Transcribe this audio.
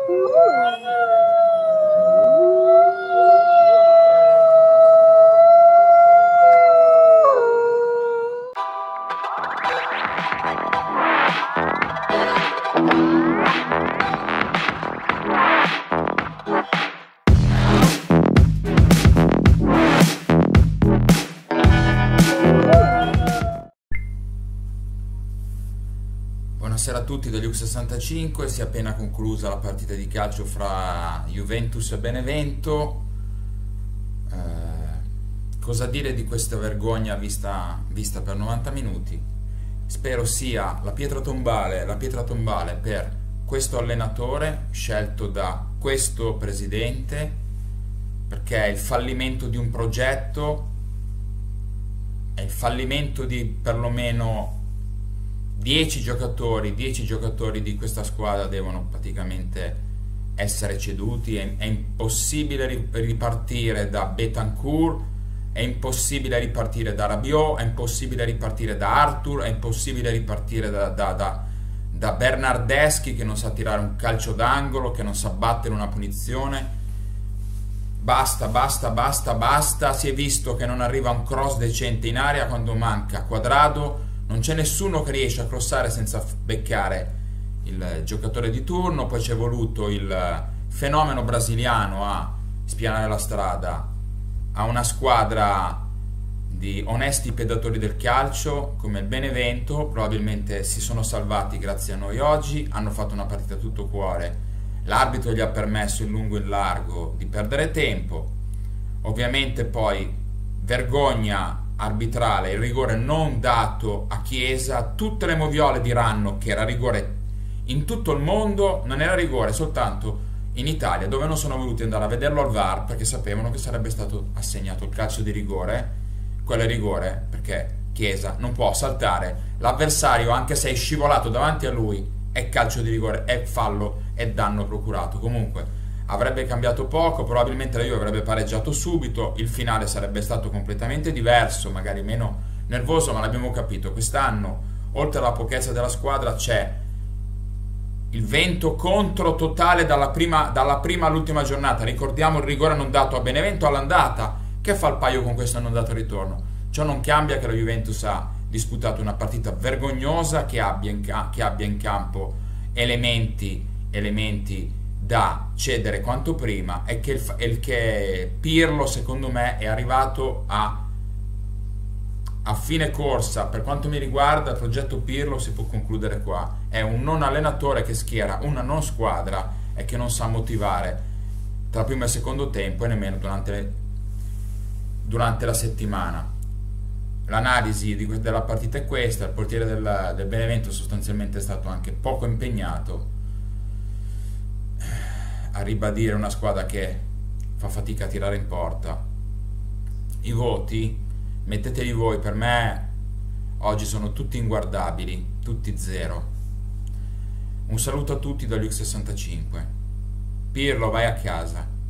Buonasera a tutti dagli U65, si è appena conclusa la partita di calcio fra Juventus e Benevento. Cosa dire di questa vergogna vista per 90 minuti? Spero sia la pietra tombale per questo allenatore scelto da questo presidente, perché è il fallimento di un progetto, è il fallimento di perlomeno 10 giocatori di questa squadra devono praticamente essere ceduti. È impossibile ripartire da Betancourt, è impossibile ripartire da Rabiot, è impossibile ripartire da Arthur, è impossibile ripartire da Bernardeschi, che non sa tirare un calcio d'angolo, che non sa battere una punizione. Basta, si è visto che non arriva un cross decente in area quando manca Quadrado. Non c'è nessuno che riesce a crossare senza beccare il giocatore di turno. Poi c'è voluto il fenomeno brasiliano a spianare la strada a una squadra di onesti predatori del calcio come il Benevento. Probabilmente si sono salvati grazie a noi oggi, hanno fatto una partita tutto cuore, l'arbitro gli ha permesso in lungo e in largo di perdere tempo. Ovviamente poi vergogna arbitrale, il rigore non dato a Chiesa. Tutte le moviole diranno che era rigore in tutto il mondo, non era rigore soltanto in Italia, dove non sono voluti andare a vederlo al VAR perché sapevano che sarebbe stato assegnato il calcio di rigore. Quello è rigore perché Chiesa non può saltare l'avversario anche se è scivolato davanti a lui, è calcio di rigore, è fallo, è danno procurato. Comunque avrebbe cambiato poco, probabilmente la Juve avrebbe pareggiato subito, il finale sarebbe stato completamente diverso, magari meno nervoso, ma l'abbiamo capito, quest'anno oltre alla pochezza della squadra c'è il vento contro totale dalla prima all'ultima giornata. Ricordiamo il rigore non dato a Benevento all'andata, che fa il paio con questo non dato al ritorno. Ciò non cambia che la Juventus ha disputato una partita vergognosa, che abbia in campo elementi da cedere quanto prima, e che Pirlo secondo me è arrivato a fine corsa. Per quanto mi riguarda il progetto Pirlo si può concludere qua. È un non allenatore che schiera una non squadra e che non sa motivare tra primo e secondo tempo e nemmeno durante la settimana. L'analisi della partita è questa. Il portiere del Benevento sostanzialmente è stato anche poco impegnato a ribadire una squadra che fa fatica a tirare in porta. I voti metteteli voi, per me oggi sono tutti inguardabili, tutti zero. Un saluto a tutti dagli U65. Pirlo, vai a casa.